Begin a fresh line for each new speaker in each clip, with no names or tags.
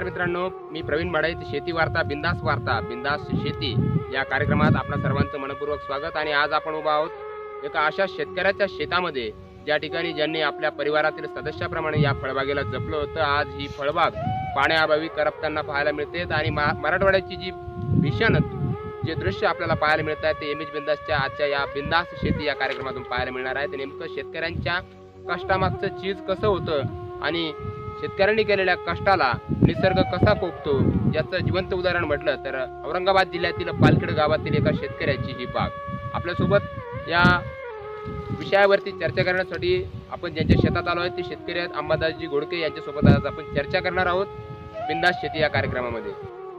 नमस्कार मित्रांनो, मी प्रवीण माडे. शेती वार्ता बिंदास शेती या कार्यक्रमात आपणा सर्वांचं मनपूर्वक स्वागत. आणि आज आपण उभा आहोत एका अशा शेतकऱ्याच्या शेतामध्ये ज्या ठिकाणी ज्यांनी आपल्या परिवारातील सदस्याप्रमाणे या फळबागेला जपलं होतं. आज ही फळबाग पाण्याअभावी करपताना पाहायला मिळते आणि मराठवाड्याची जी भीषण जे दृश्य आपल्याला पाहायला मिळत आहे ते एमएच बिंदासच्या आजच्या या बिंदास शेती या कार्यक्रमातून पाहायला मिळणार आहे. नेमकं शेतकऱ्यांच्या कष्टामागचं चीज कसं होतं आणि शेतकऱ्यांनी केलेल्या कष्टाला निसर्ग कसा कोकतो याचं जिवंत उदाहरण म्हटलं तर औरंगाबाद जिल्ह्यातील पालखेड गावातील एका शेतकऱ्याची ही बाग. आपल्यासोबत या विषयावरती चर्चा करण्यासाठी आपण ज्यांच्या शेतात आलो आहे ते शेतकरी आहेत अंबादासजी घोडके. यांच्यासोबत आज आपण चर्चा करणार आहोत बिंदास शेती या कार्यक्रमामध्ये.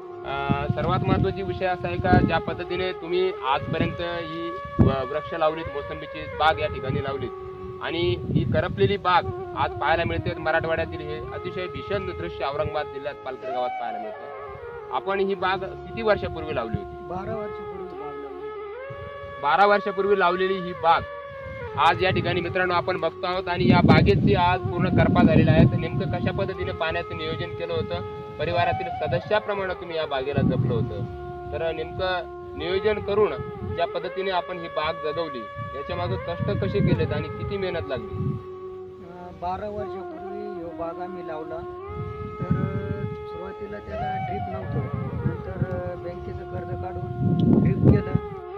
सर्वात महत्त्वाची विषय असा आहे का ज्या पद्धतीने तुम्ही आजपर्यंत ही वृक्ष लावलीत, मोसंबीची बाग या ठिकाणी लावलीत आणि ही करपलेली बाग आज पाहायला मिळते. मराठवाड्यातील हे अतिशय भीषण दृश्य औरंगाबाद जिल्ह्यात पालखेड गावात पाहायला मिळते. आपण ही बाग किती वर्षापूर्वी लावली होती?
12 वर्षापूर्वी बाग लावली.
12 वर्षापूर्वी लावलेली ही बाग आज या ठिकाणी मित्रांनो आपण बघतो आहोत आणि या बागेची आज पूर्ण करपा झालेला आहे. तर नेमकं कशा पद्धतीने पाण्याचं नियोजन केलं होतं, परिवारातील सदस्याप्रमाणे तुम्ही या बागेला जपलं होतं, तर नेमकं नियोजन करून ज्या पद्धतीने आपण ही बाग जगवली याच्या मागे कष्ट कसे केलेत आणि किती मेहनत लागली?
12 वर्षापूर्वी ह्यो बाग आम्ही लावला. तर सुरुवातीला त्याला ड्रीप नव्हतं. नंतर बँकेचं कर्ज काढून ड्रीप केलं.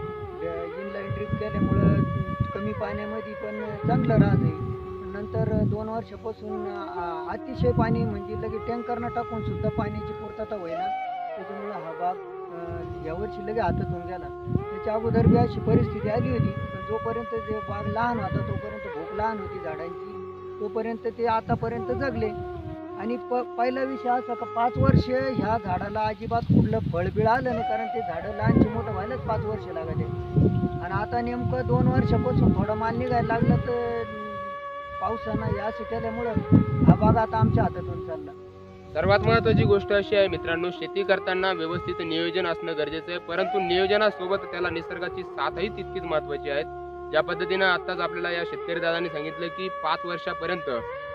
इनलाईन ड्रीप केल्यामुळं कमी पाण्यामध्ये पण चांगलं राहत आहे. नंतर 2 वर्षापासून अतिशय पाणी म्हणजे लगेच टँकरनं टाकून सुद्धा पाण्याची पूर्तता होईना. त्याच्यामुळं हा बाग यावर्षी लगे हातातून गेला. त्याच्या अगोदर बी अशी परिस्थिती आली होती. पण जोपर्यंत जे बाग लहान होता तोपर्यंत भूक लहान होती झाडांची, तोपर्यंत ते आतापर्यंत जगले. आणि पहिला विषय असा का 5 वर्ष ह्या झाडाला अजिबात कुठलं फळबिळ आलं नाही, कारण ते झाडं लहानची मोठं व्हायलाच 5 वर्ष लागले. आणि आता नेमकं 2 वर्षापासून थोडं माल निघायला लागलं तर पावसानं या असं केल्यामुळं हा बाग आता आमच्या हातातून चालला.
सर्वात महत्त्वाची गोष्ट अशी आहे मित्रांनो, शेती करताना व्यवस्थित नियोजन असणं गरजेचं आहे, परंतु नियोजनासोबत त्याला निसर्गाची साथही तितकीच महत्त्वाची आहे. ज्या पद्धतीनं आत्ताच आपल्याला या शेतकरी दादांनी सांगितलं की 5 वर्षापर्यंत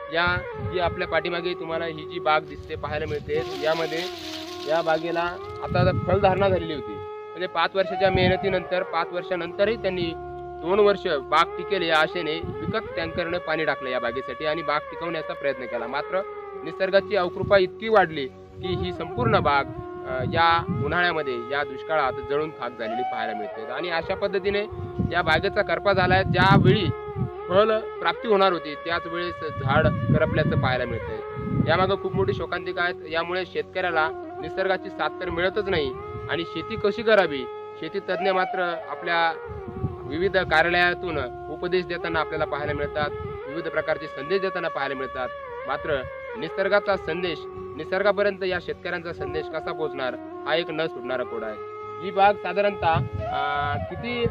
जी आपल्या पाठीमागे तुम्हाला ही जी बाग दिसते पाहायला मिळते यामध्ये या बागेला आता फलधारणा झालेली होती. म्हणजे 5 वर्षाच्या मेहनतीनंतर 5 वर्षानंतरही त्यांनी 2 वर्ष बाग टिकेल या आशेने विकत टँकरने पाणी टाकलं या बागेसाठी आणि बाग टिकवण्याचा प्रयत्न केला. मात्र निसर्गाची अवकृपा इतकी वाढली की ही संपूर्ण बाग या उन्हाळ्यामध्ये या दुष्काळात जळून खाक झालेली पाहायला मिळते. आणि अशा पद्धतीने या बागेचा करपा झाला. ज्यावेळी फळ प्राप्ती होणार होती त्याच वेळेस झाड करपल्याचं पाहायला मिळतंय. यामागं खूप मोठी शोकांतिका आहेत. यामुळे शेतकऱ्याला निसर्गाची साथ तर मिळतच नाही आणि शेती कशी करावी शेती तज्ज्ञ मात्र आपल्या विविध कार्यालयातून उपदेश देताना आपल्याला पाहायला मिळतात, विविध प्रकारचे संदेश देताना पाहायला मिळतात. मात्र निसर्गाचा संदेश निसर्गापर्यंत या शेतकऱ्यांचा संदेश कसा पोहोचणार हा एक न सुटणारा कोडा आहे. ही बाग साधारणतः किती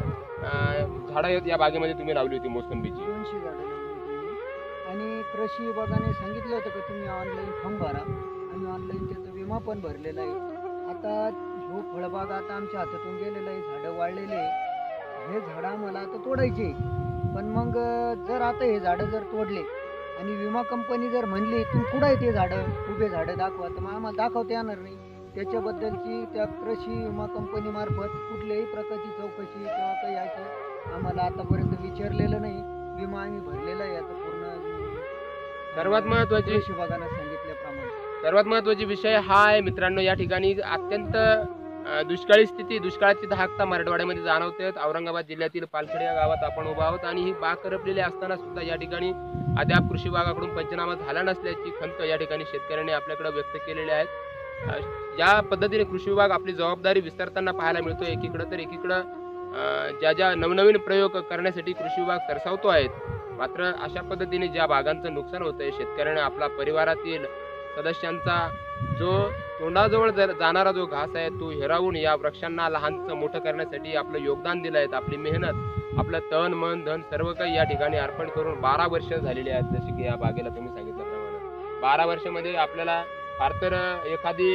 झाडं या बागेमध्ये तुम्ही लावली होती मोसंबीची?
200 झाडं लावली होती. आणि कृषी विभागाने सांगितलं होतं की तुम्ही ऑनलाईन फॉर्म भरा. आम्ही ऑनलाईन त्याचा विमा पण भरलेला आहे. आता ह्यो फळबाग आता आमच्या हातातून गेलेला आहे. झाडं वाढलेले आहे. हे झाडं आम्हाला आता तोडायचे. पण मग जर आता हे झाडं जर तोडले आणि विमा कंपनी जर म्हणली तुम्ही कुठं आहे ते झाडं उभे झाडं दाखवा, तर मग आम्हाला दाखवता येणार नाही. त्याच्याबद्दलची त्या कृषी विमा कंपनीमार्फत कुठल्याही प्रकारची चौकशी किंवा काही असं आम्हाला आतापर्यंत विचारलेलं नाही. विमा आम्ही भरलेला आहे आता पूर्ण.
सर्वात महत्त्वाची
कृषी विभागानं सांगितल्याप्रमाणे
सर्वात महत्त्वाची विषय हा आहे मित्रांनो, या ठिकाणी अत्यंत दुष्काळी स्थिती, दुष्काळाची दाहकता मराठवाड्यामध्ये जाणवते. औरंगाबाद जिल्ह्यातील पालखेड या गावात आपण उभा आहोत आणि ही बाग करपलेली असताना सुद्धा या ठिकाणी अद्याप कृषी विभागाकडून पंचनामा झाला नसल्याची खंत या ठिकाणी शेतकऱ्यांनी आपल्याकडे व्यक्त केलेली आहे. ज्या पद्धतीने कृषी विभाग आपली जबाबदारी विसरताना पाहायला मिळतो एकीकडे, तर एकीकडं ज्या नवनवीन प्रयोग करण्यासाठी कृषी विभाग सरसावतो आहेत. मात्र अशा पद्धतीने ज्या बागांचं नुकसान होतंय शेतकऱ्याने आपला परिवारातील सदस्यांचा जो तोंडाजवळ जाणारा जो घास आहे तो हिरावून या वृक्षांना लहानचं मोठं करण्यासाठी आपलं योगदान दिलं आहे. आपली मेहनत, आपलं तन मन धन सर्व काही या ठिकाणी अर्पण करून 12 वर्ष झालेली आहेत. जसे की या बागेला तुम्ही सांगितल्याप्रमाणे 12 वर्षामध्ये आपल्याला फार तर एखादी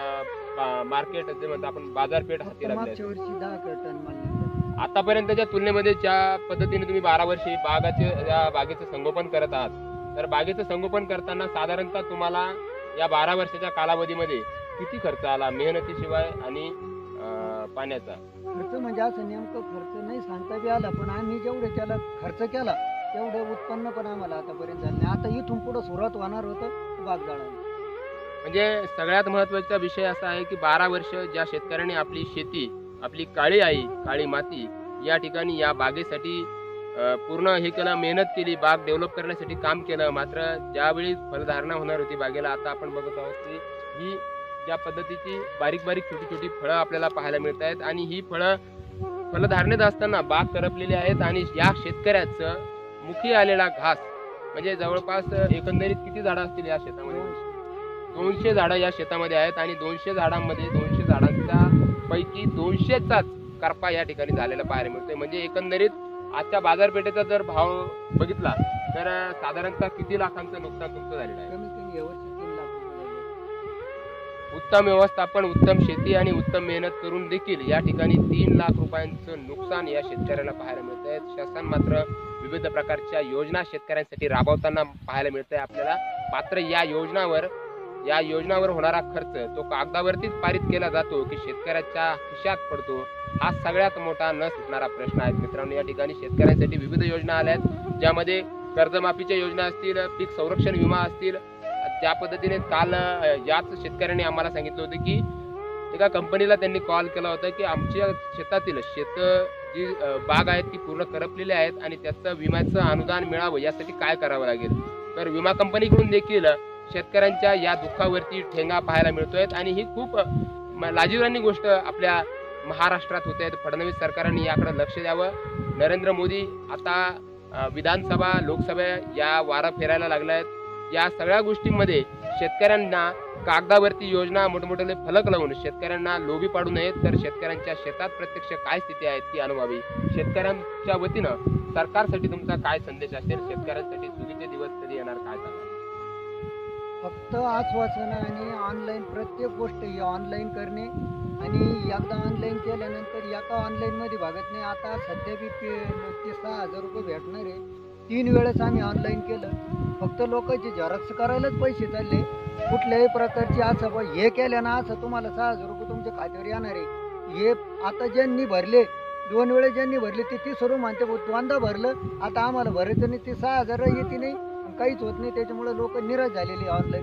मार्केट जे म्हणतो आपण बाजारपेठ हाती लागली.
मागच्या वर्षी 10 टन माल
आतापर्यंतच्या तुलनेमध्ये ज्या पद्धतीने तुम्ही 12 वर्षे बागेचं संगोपन करत आहात, तर बागेचं संगोपन करताना साधारणतः तुम्हाला या 12 वर्षाच्या कालावधीमध्ये किती खर्च आला मेहनतीशिवाय आणि पाण्याचा?
खर्च म्हणजे असं नेमकं खर्च नाही सांगता बी आला, पण आम्ही जेवढं त्याला खर्च केला तेवढं उत्पन्न पण आम्हाला आतापर्यंत झालं नाही. आता इथून पुढं सुरुवात होणार होतं बाग जाळायला.
म्हणजे सगळ्यात महत्त्वाचा विषय असा आहे की 12 वर्ष ज्या शेतकऱ्याने आपली शेती, आपली काळी आई, काळी माती या ठिकाणी या बागेसाठी पूर्ण हे केलं, मेहनत केली, बाग डेव्हलप करण्यासाठी काम केलं. मात्र ज्यावेळी फलधारणा होणार होती बागेला, आता आपण बघत आहोत की ही ज्या पद्धतीची बारीक बारीक छोटी छोटी फळं आपल्याला पाहायला मिळत आहेत आणि ही फळं फलधारणेत असताना बाग करपलेली आहेत आणि या शेतकऱ्याचं मुखी आलेला घास म्हणजे जवळपास एकंदरीत किती झाडं असतील या शेतामध्ये? 200 झाडं या शेतामध्ये आहेत आणि 200 झाडांमध्ये 200 झाडांच्या पैकी 200चाच करपा या ठिकाणी झालेला पाहायला मिळतोय. म्हणजे एकंदरीत आजच्या बाजारपेठेचा जर भाव बघितला तर साधारणतः किती लाखांचं नुकसान तुमचं झालेलं आहे?
कमीत कमी यावर्षी 3 लाख रुपये झाले.
उत्तम व्यवस्थापन, उत्तम शेती आणि उत्तम मेहनत करून देखील या ठिकाणी 3 लाख रुपयांचं नुकसान या शेतकऱ्याला पाहायला मिळत आहे. शासन मात्र विविध प्रकारच्या योजना शेतकऱ्यांसाठी राबवताना पाहायला मिळत आहे आपल्याला. मात्र या योजनावर होणारा खर्च तो कागदावरतीच पारित केला जातो की शेतकऱ्याच्या खिशात पडतो, हा सगळ्यात मोठा न सुटणारा प्रश्न आहे. मित्रांनो, या ठिकाणी शेतकऱ्यांसाठी विविध योजना आल्या आहेत, ज्यामध्ये कर्जमाफीच्या योजना असतील, पीक संरक्षण विमा असतील. ज्या पद्धतीने काल याच शेतकऱ्यांनी आम्हाला सांगितलं होतं की एका कंपनीला त्यांनी कॉल केला होता की आमच्या शेतातील जी बाग आहेत ती पूर्ण करपलेली आहेत आणि त्याचं विम्याचं अनुदान मिळावं यासाठी काय करावं लागेल. तर विमा कंपनीकडून देखील शेतकऱ्यांच्या या दुःखावरती ठेंगा पाहायला मिळतोय आणि ही खूप लाजिरवाणी गोष्ट आपल्या महाराष्ट्रात होते. फडणवीस सरकारने याकडे लक्ष द्यावं. नरेंद्र मोदी आता विधानसभा, लोकसभा या वारा फेरायला लागल्या आहेत. या सगळ्या गोष्टींमध्ये शेतकऱ्यांना कागदावरती योजना, मोठमोठे फलक लावून शेतकऱ्यांना लोभी पाडू नयेत, तर शेतकऱ्यांच्या शेतात प्रत्यक्ष काय स्थिती आहे ती अनुभवावी. शेतकऱ्यांच्या वतीनं सरकारसाठी तुमचा काय संदेश असेल? शेतकऱ्यांसाठी सुगीचे दिवस कधी येणार, काय सांगा?
फक्त आश्वासन आणि ऑनलाईन प्रत्येक गोष्ट ही ऑनलाईन करणे आणि एकदा ऑनलाईन केल्यानंतर एका ऑनलाईनमध्ये भागत नाही. आता सध्या बी ते 6,000 रुपये भेटणार आहे. 3 वेळेस आम्ही ऑनलाईन केलं. फक्त लोकांचे झेरॉक्स करायलाच पैसे चालले. कुठल्याही प्रकारची असं हे केल्यानं असं तुम्हाला 6,000 रुपये तुमच्या खात्यावर येणार आहे. हे आता ज्यांनी भरले, 2 वेळेस ज्यांनी भरले ते 30 रुपये म्हणते, दोनदा भरलं, आता आम्हाला भरायचं नाही, ते 6,000 येते नाही, काहीच होत नाही. त्याच्यामुळे लोक निराश झालेली ऑनलाईन.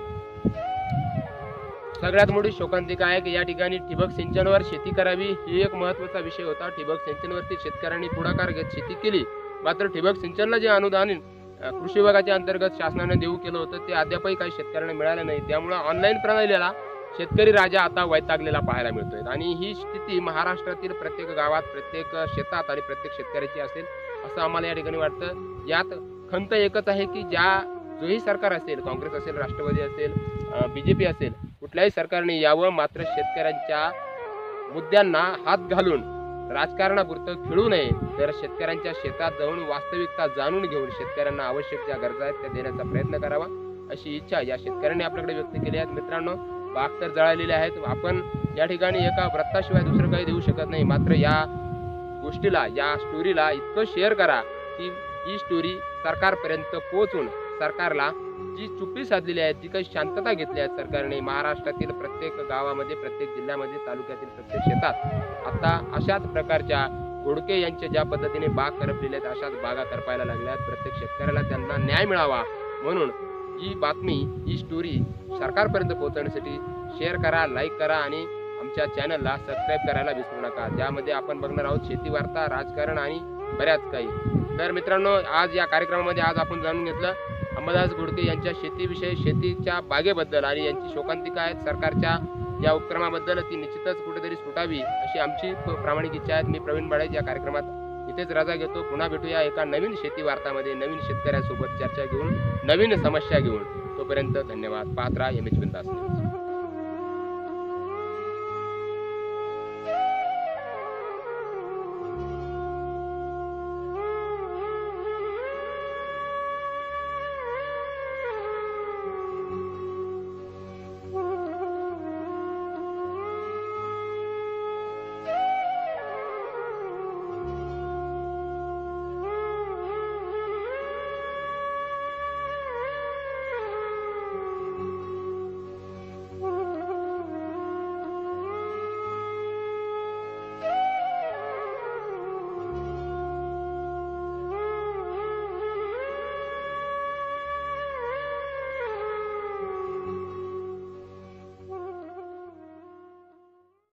सगळ्यात मोठी शोकांतिका आहे की या ठिकाणी ठिबक सिंचनवर शेती करावी ही एक महत्त्वाचा विषय होता. ठिबक सिंचनवरती शेतकऱ्यांनी पुढाकार घेत शेती केली. मात्र ठिबक सिंचनला जे अनुदान कृषी विभागाच्या अंतर्गत शासनाने देऊ केलं होतं ते अद्यापही काही शेतकऱ्यांना मिळालं नाही. त्यामुळे ऑनलाईन प्रणालीला शेतकरी राजा आता वैतागलेला पाहायला मिळतोय आणि ही स्थिती महाराष्ट्रातील प्रत्येक गावात, प्रत्येक शेतात आणि प्रत्येक शेतकऱ्याची असेल असं आम्हाला या ठिकाणी वाटतं. यात खंत एकच आहे की जोही सरकार असेल, काँग्रेस असेल, राष्ट्रवादी असेल, BJP असेल, कुठल्याही सरकारने यावं, मात्र शेतकऱ्यांच्या मुद्द्यांना हात घालून राजकारणापुरतं खेळू नये, तर शेतकऱ्यांच्या शेतात जाऊन वास्तविकता जाणून घेऊन शेतकऱ्यांना आवश्यक ज्या गरजा आहेत त्या देण्याचा प्रयत्न करावा अशी इच्छा या शेतकऱ्यांनी आपल्याकडे व्यक्त केली आहे. मित्रांनो, बाग तर जळालेले आहेत. आपण या ठिकाणी एका व्रताशिवाय दुसरं काही देऊ शकत नाही. मात्र या गोष्टीला, या स्टोरीला इतकं शेअर करा की ही स्टोरी सरकारपर्यंत पोहोचून सरकारला जी चुप्पी साधलेली आहे, जी काही शांतता घेतली आहे सरकारने महाराष्ट्रातील प्रत्येक गावामध्ये, प्रत्येक जिल्ह्यामध्ये, तालुक्यातील प्रत्येक शेतात आता अशाच प्रकारच्या घोडके यांच्या ज्या पद्धतीने बाग करपलेल्या आहेत अशाच बागा करपायला लागल्या आहेत. प्रत्येक शेतकऱ्याला त्यांना न्याय मिळावा म्हणून ही बातमी, ही स्टोरी सरकारपर्यंत पोहोचवण्यासाठी शेअर करा, लाईक करा आणि आमच्या चॅनलला सबस्क्राईब करायला विसरू नका. ज्यामध्ये आपण बघणार आहोत शेती वार्ता, राजकारण आणि बऱ्याच काही. तर मित्रांनो, आज या कार्यक्रमामध्ये आज आपण जाणून घेतलं अंबादास घोडके यांच्या शेतीविषयी, शेतीच्या बागेबद्दल आणि यांची शोकांतिका आहेत सरकारच्या या उपक्रमाबद्दल. ती निश्चितच कुठेतरी सुटावी अशी आमची प्रामाणिक इच्छा आहे. मी प्रवीण बाळे या कार्यक्रमात इथेच रजा घेतो. पुन्हा भेटूया एका नवीन शेती वार्तामध्ये, नवीन शेतकऱ्यांसोबत चर्चा घेऊन, नवीन समस्या घेऊन. तोपर्यंत धन्यवाद. पाहत राहा MH बिंदास.